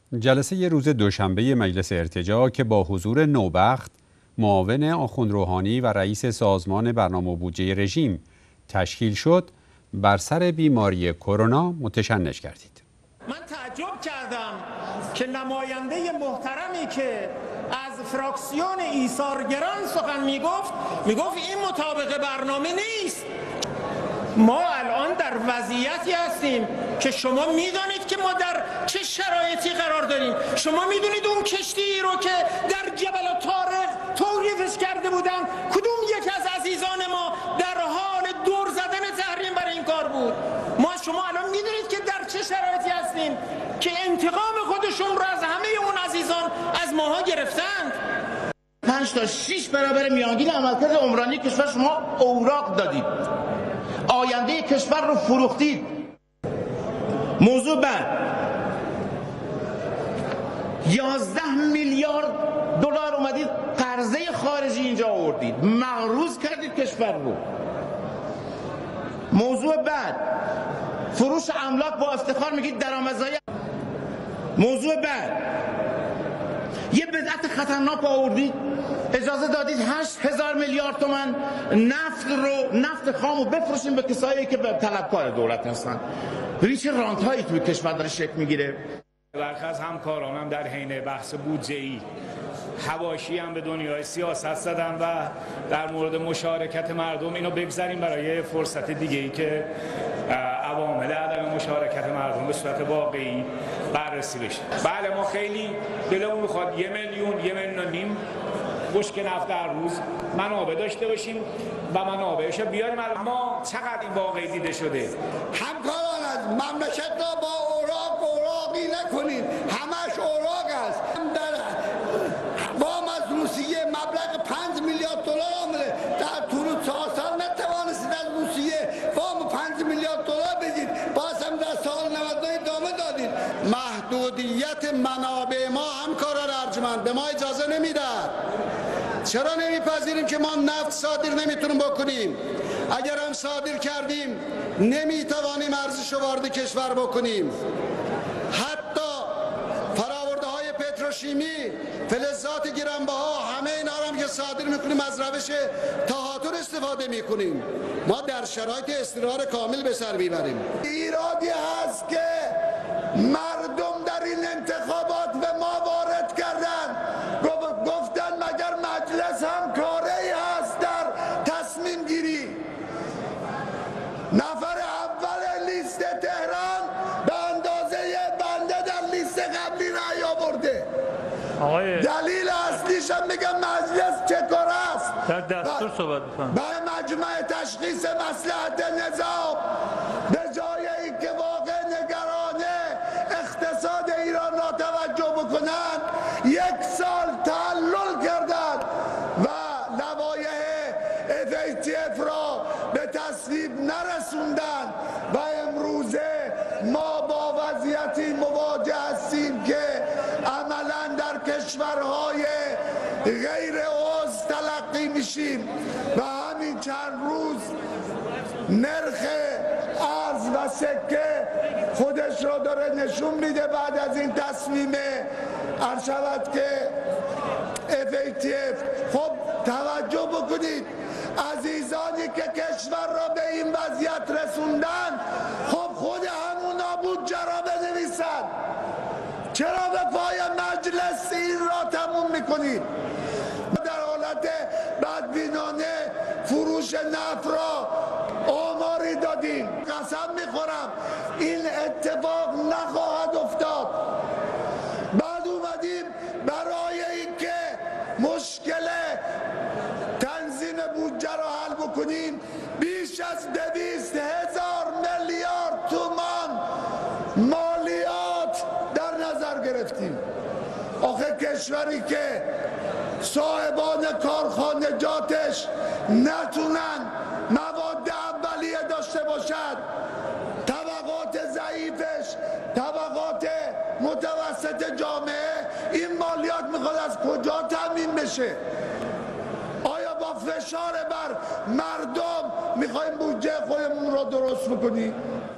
جلسه روز دوشنبه مجلس ارتجاع که با حضور نوبخت، معاون آخوند روحانی و رئیس سازمان برنامه و بودجه رژیم تشکیل شد، بر سر بیماری کرونا متشنج گردید. من تعجب کردم که نماینده محترمی که از فراکسیون ایثارگران سخن میگفت این مطابق برنامه نیست. ما الان در وضعیتی هستیم که شما میدانید که ما در چه شرایطی قرار داریم. شما میدونید اون کشتی رو که در جبل طارق توقیفش کرده بودن کدوم یک از عزیزان ما در حال دور زدن تحریم برای این کار بود. ما شما الان میدونید که در چه شرایطی هستیم که انتقام خودشون رو از همه اون عزیزان از ماها گرفتند. 5 تا 6 برابر میانگین عملکرد عمرانی کشور شما اوراق دادید، آینده کشور رو فروختید. موضوع بعد 11 میلیارد دلار اومدید قرضه خارجی اینجا آوردید، مغروض کردید کشور رو. موضوع بعد فروش املاک با افتخار میگید درآمدزایی. موضوع بعد یه بدعت خطرناک آوردید، اجازه دادید 8000 میلیارد تومان نفت خامو بفروشیم به کسایی که طلبکار دولت هستن. ببین چه رانت‌هایی توی کشور داره شکل میگیره. برخی از همکارانم در حین بحث بودجه‌ای حواشی هم به دنیای سیاست زدن و در مورد مشارکت مردم اینو بگذاریم برای فرصت دیگه‌ای که عوامل عدم مشارکت مردم به صورت واقعی بررسی بشه. بله ما خیلی دلمون میخواد 1 میلیون 1.5 میلیون بشکه نفت در روز منابع داشته باشیم و منابعش بیاریم. ما چقدر این واقعی دیده شده. همکاران از مملکت را با اوراقی نکنید، همش اوراق است. در وام از روسیه مبلغ 5 میلیارد دلار آمده، در طول 4 سال نتوانستید از روسیه وام 5 میلیارد دلار بگیرید، باز هم در سال 99 ادامه دادید. محدودیت منابع ما همکاران ارجمند به ما اجازه نمیداد. چرا نمیپذیریم که ما نفت صادر نمیتونیم بکنیم؟ اگر هم صادر کردیم نمیتوانیم ارزش وارد کشور بکنیم. حتی فراورده های پتروشیمی، فلزات گرانبها، همه اینا هم که صادر میکنیم از روش تهاتر استفاده میکنیم. ما در شرایط استقرار کامل به سر میبریم. ایرادی هست که مردم در این انتخابات به ما وارد کردن، گفتن مگر مجلس هم کاری هست در تصمیم گیری. نفر اول لیست تهران به اندازه بنده در لیست قبلی نیاورده. دلیل اصلیش هم میگم مجلس چه کار است. در دستور صحبت می‌کنم. به مجمع تشخیص مصلحت نظام به جای اینکه واقع نگرانه اقتصاد ایران را توجه بکنند، 1 سال تعلل کردند و لوایح FATF را به تصویب نرسوندند و امروزه ما با وضعیتی مواجه هستیم که عملاً در کشورهای غیر عضو تلقی میشیم و همین چند روز نرخ ارز و سکه خودش رو داره نشون میده. بعد از این تصمیم عرض شود که FATF، خب توجه بکنید، عزیزانی که کشور را به این وضعیت رسوندن، خب خود همونا بودجه را بنویسن. چرا به پای مجلس این را تموم میکنید؟ در حالت بدبینانه فروش نفت را آماری دادیم. قسم میخورم این اتفاق نخواهد افتاد. بعد اومدیم برای اینکه مشکل تنظیم بودجه را حل بکنیم بیش از 200,000 میلیارد تومان مالیات در نظر گرفتیم. آخه کشوری که صاحبان کارخانجاتش نتونن مواد اولیه داشته باشد، طبقات ضعیفش، طبقات متوسط جامعه، این مالیات میخواد از کجا تامین بشه؟ آیا با فشار بر مردم میخوایم بودجه خودمون رو درست بکنیم؟